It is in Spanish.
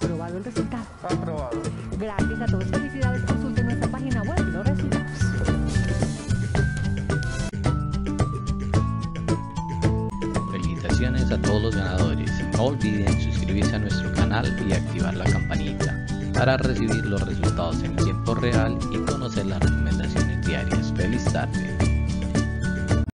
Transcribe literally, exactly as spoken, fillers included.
Aprobado el resultado. Aprobado. Gracias a todos. Felicidades. Consulten nuestra página web y los resultados. Felicitaciones a todos los ganadores. No olviden suscribirse a nuestro canal y activar la campanita para recibir los resultados en tiempo real y conocer las recomendaciones diarias. ¡Feliz tarde!